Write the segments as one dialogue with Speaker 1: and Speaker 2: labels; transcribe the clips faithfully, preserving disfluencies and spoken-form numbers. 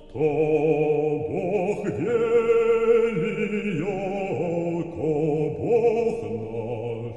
Speaker 1: то Бог Елия, ко Бог наш.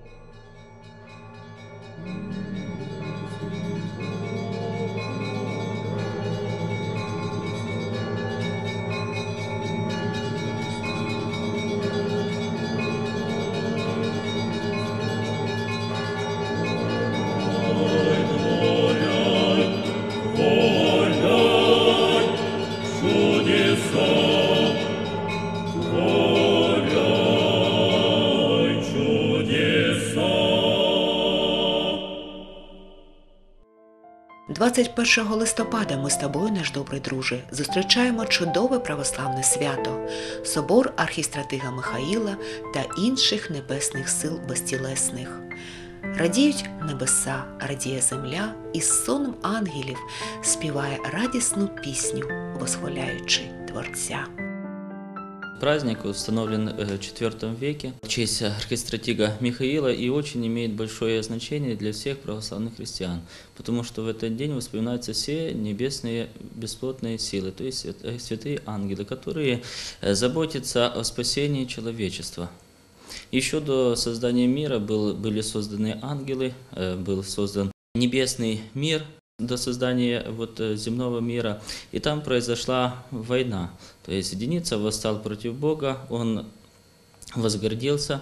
Speaker 2: двадцять першого листопада ми з тобою, наш добрий друже, зустрічаємо чудове православне свято – собор архістратига Михаїла та інших небесних сил безтілесних. Радіють небеса, радіє земля, і з соном ангелів співає радісну пісню, восхваляючи Творця.
Speaker 3: Праздник установлен в четвёртом веке в честь архистратига Михаила и очень имеет большое значение для всех православных христиан, потому что в этот день воспоминаются все небесные бесплотные силы, то есть святые ангелы, которые заботятся о спасении человечества. Еще до создания мира был, были созданы ангелы, был создан небесный мир, до создания вот земного мира, и там произошла война. То есть Деница восстал против Бога, он возгордился,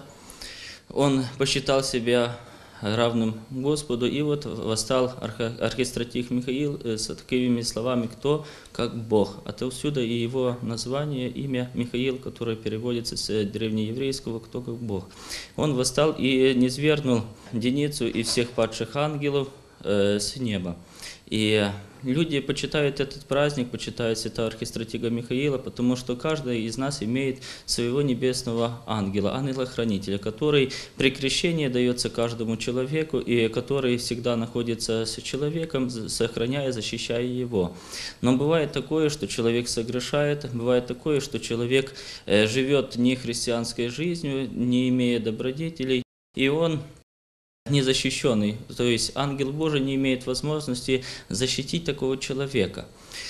Speaker 3: он посчитал себя равным Господу, и вот восстал архистратиг Михаил с такими словами: «Кто как Бог?». Отсюда и его название, имя Михаил, которое переводится с древнееврейского «Кто как Бог». Он восстал и низвергнул Деницу и всех падших ангелов с неба. И люди почитают этот праздник, почитают святого архистратига Михаила, потому что каждый из нас имеет своего небесного ангела, ангела-хранителя, который при крещении дается каждому человеку, и который всегда находится с человеком, сохраняя, защищая его. Но бывает такое, что человек согрешает, бывает такое, что человек живет не христианской жизнью, не имея добродетелей, и он незащищенный, то есть ангел Божий не имеет возможности защитить такого человека.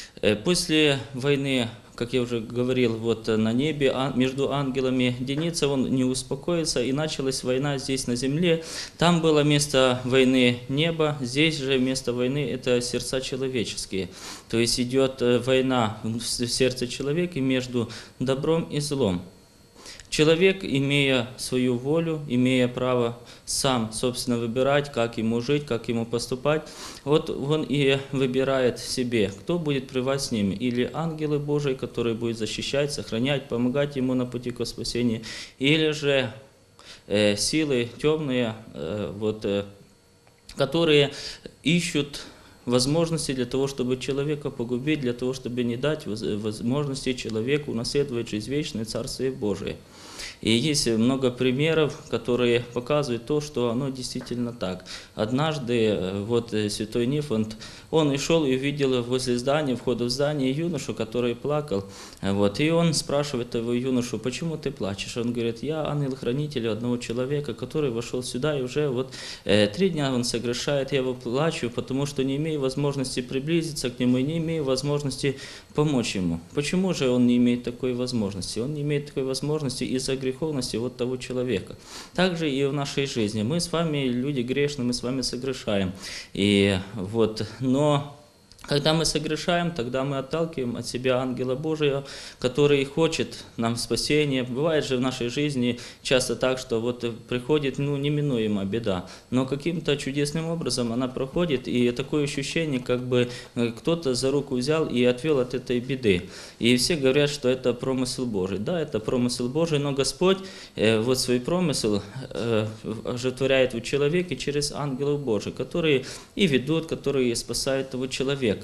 Speaker 3: После войны, как я уже говорил, вот на небе между ангелами Деница, он не успокоится, и началась война здесь на земле. Там было место войны небо, здесь же место войны – это сердца человеческие. То есть идет война в сердце человека между добром и злом. Человек, имея свою волю, имея право сам, собственно, выбирать, как ему жить, как ему поступать, вот он и выбирает себе, кто будет пребывать с ними. Или ангелы Божии, которые будут защищать, сохранять, помогать ему на пути к спасению, или же э, силы темные, э, вот, э, которые ищут возможности для того, чтобы человека погубить, для того, чтобы не дать возможности человеку унаследовать жизнь вечную, Царствие Божие. И есть много примеров, которые показывают то, что оно действительно так. Однажды вот святой Нифонт, он и шел и увидел возле здания, входа в здание, юношу, который плакал. Вот, и он спрашивает его юношу: «Почему ты плачешь?» Он говорит: «Я ангел-хранитель одного человека, который вошел сюда, и уже вот э, три дня он согрешает, я его плачу, потому что не имею возможности приблизиться к нему и не имею возможности помочь ему». Почему же он не имеет такой возможности? Он не имеет такой возможности из-за греховности вот того человека. Также и в нашей жизни. Мы с вами люди грешные, мы с вами согрешаем. И вот, но когда мы согрешаем, тогда мы отталкиваем от себя ангела Божия, который хочет нам спасения. Бывает же в нашей жизни часто так, что вот приходит, ну, неминуемо беда, но каким-то чудесным образом она проходит, и такое ощущение, как бы кто-то за руку взял и отвел от этой беды. И все говорят, что это промысел Божий. Да, это промысел Божий, но Господь э, вот свой промысел э, оживотворяет в человеке через ангелов Божьих, которые и ведут, которые спасают того человека.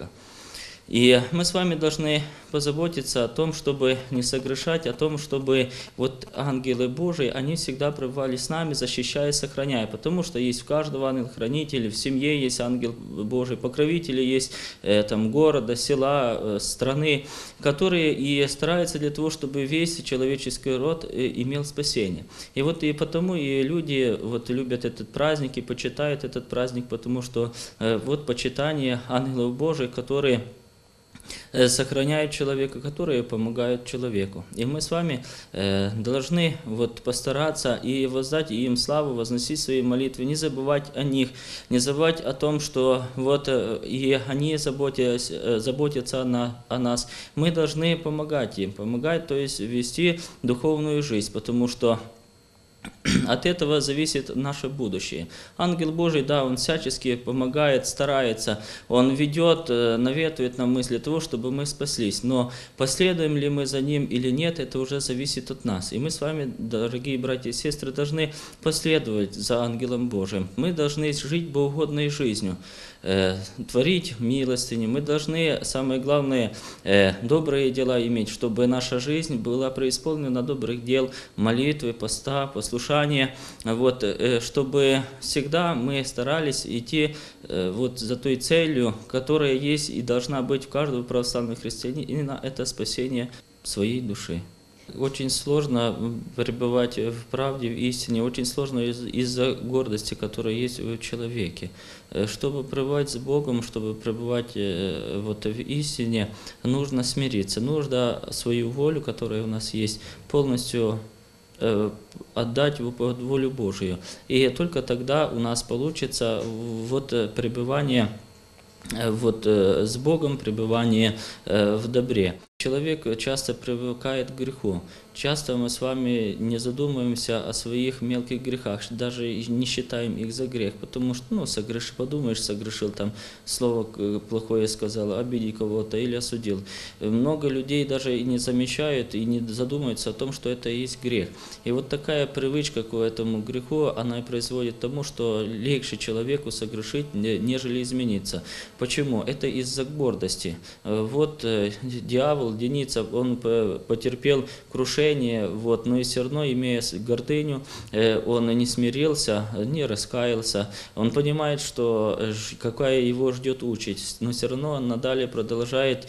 Speaker 3: И мы с вами должны позаботиться о том, чтобы не согрешать, о том, чтобы вот ангелы Божии, они всегда пребывали с нами, защищая и сохраняя, потому что есть в каждого ангел-хранитель, в семье есть ангел Божий, покровители есть э, там, города, села, э, страны, которые и стараются для того, чтобы весь человеческий род э, имел спасение. И вот и потому и люди вот любят этот праздник и почитают этот праздник, потому что э, вот почитание ангелов Божьих, которые э, сохраняют человека, которые помогают человеку. И мы с вами э, должны вот постараться и воздать им славу, возносить свои молитвы, не забывать о них, не забывать о том, что вот э, и они заботясь, э, заботятся о, на, о нас. Мы должны помогать им, помогать, то есть вести духовную жизнь, потому что от этого зависит наше будущее. Ангел Божий, да, он всячески помогает, старается, он ведет, наветует нам мысли того, чтобы мы спаслись. Но последуем ли мы за ним или нет, это уже зависит от нас. И мы с вами, дорогие братья и сестры, должны последовать за ангелом Божиим. Мы должны жить богоугодной жизнью, творить милостыню. Мы должны, самое главное, добрые дела иметь, чтобы наша жизнь была преисполнена добрых дел, молитвы, поста, послушания, вот, чтобы всегда мы старались идти вот за той целью, которая есть и должна быть у каждого православного христианина, это спасение своей души. Очень сложно пребывать в правде, в истине, очень сложно из- из-за гордости, которая есть в человеке. Чтобы пребывать с Богом, чтобы пребывать э, вот в истине, нужно смириться, нужно свою волю, которая у нас есть, полностью э, отдать в под волю Божию. И только тогда у нас получится вот пребывание э, вот, э, с Богом, пребывание э, в добре. Человек часто привыкает к греху. Часто мы с вами не задумываемся о своих мелких грехах, даже не считаем их за грех, потому что, ну, согрешил, подумаешь, согрешил, там, слово плохое сказал, обидел кого-то или осудил. Много людей даже и не замечают, и не задумываются о том, что это и есть грех. И вот такая привычка к этому греху, она и производит к тому, что легче человеку согрешить, нежели измениться. Почему? Это из-за гордости. Вот дьявол, Деница, он потерпел крушение, вот, но и все равно, имея гордыню, он не смирился, не раскаялся. Он понимает, что какая его ждет участь, но все равно он надалее продолжает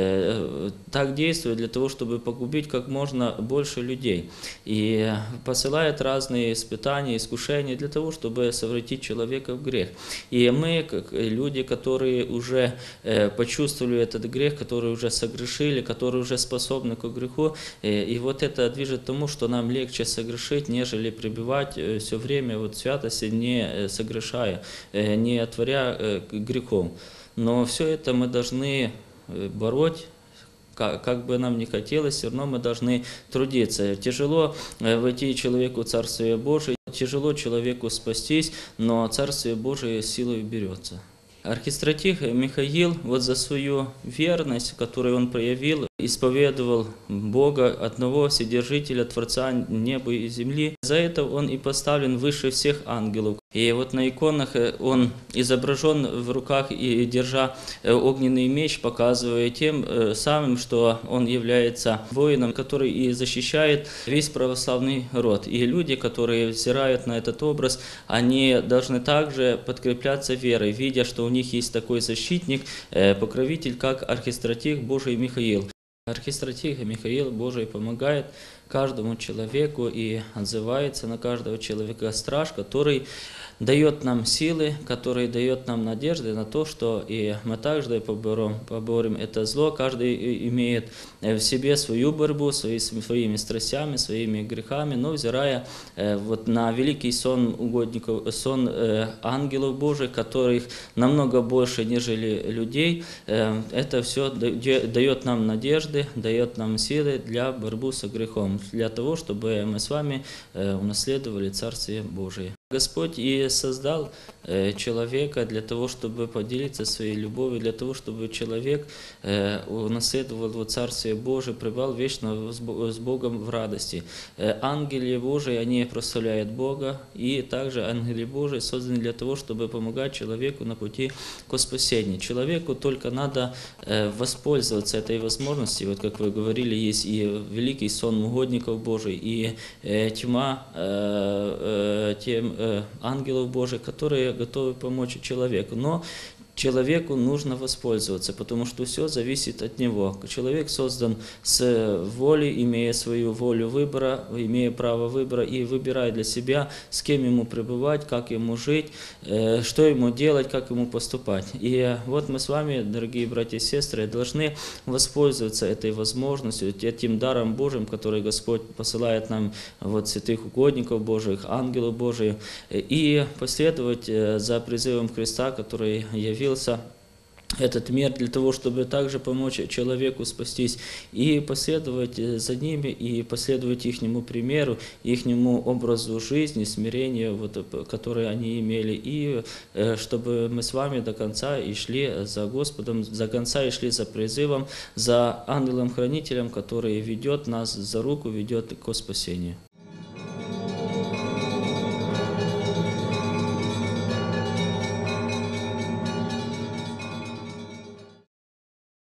Speaker 3: так действовать для того, чтобы погубить как можно больше людей. И посылает разные испытания, искушения для того, чтобы совратить человека в грех. И мы, как люди, которые уже почувствовали этот грех, которые уже согрешили, которые уже способны к греху, и вот это движет тому, что нам легче согрешить, нежели пребывать все время вот в святости, не согрешая, не творя грехов. Но все это мы должны бороть. Как бы нам ни хотелось, все равно мы должны трудиться. Тяжело войти человеку в Царствие Божие, тяжело человеку спастись, но Царствие Божие силой берется. Архистратиг Михаил вот за свою верность, которую он проявил, исповедовал Бога, одного Вседержителя, Творца неба и земли. За это он и поставлен выше всех ангелов. И вот на иконах он изображен в руках и держа огненный меч, показывая тем самым, что он является воином, который и защищает весь православный род. И люди, которые взирают на этот образ, они должны также подкрепляться верой, видя, что у них есть такой защитник, покровитель, как архистратиг Божий Михаил. Архистратиг Михаил Божий помогает каждому человеку и отзывается на каждого человека страж, который дает нам силы, который дает нам надежды на то, что и мы также поборем, поборем это зло. Каждый имеет в себе свою борьбу, свои, своими страстями, своими грехами, но взирая вот на великий сон угодников, сон ангелов Божьих, которых намного больше, нежели людей, это все дает нам надежды, дает нам силы для борьбы со грехом, для того, чтобы мы с вами унаследовали Царствие Божие. Господь и создал человека для того, чтобы поделиться своей любовью, для того, чтобы человек унаследовал Царствие Божие, пребывал вечно с Богом в радости. Ангели Божии, они прославляют Бога, и также ангели Божии созданы для того, чтобы помогать человеку на пути к спасению. Человеку только надо воспользоваться этой возможностью. Вот как вы говорили, есть и великий сон угодников Божий, и тьма тем ангелов Божьих, которые готовы помочь человеку. Но человеку нужно воспользоваться, потому что все зависит от него. Человек создан с волей, имея свою волю выбора, имея право выбора и выбирая для себя, с кем ему пребывать, как ему жить, что ему делать, как ему поступать. И вот мы с вами, дорогие братья и сестры, должны воспользоваться этой возможностью, этим даром Божьим, который Господь посылает нам, вот, святых угодников Божьих, ангелов Божьих, и последовать за призывом Христа, который явился этот мир для того, чтобы также помочь человеку спастись, и последовать за ними, и последовать ихнему примеру, ихнему образу жизни, смирению, вот, которое они имели, и чтобы мы с вами до конца и шли за Господом, до конца и шли за призывом, за ангелом-хранителем, который ведет нас за руку, ведет к спасению.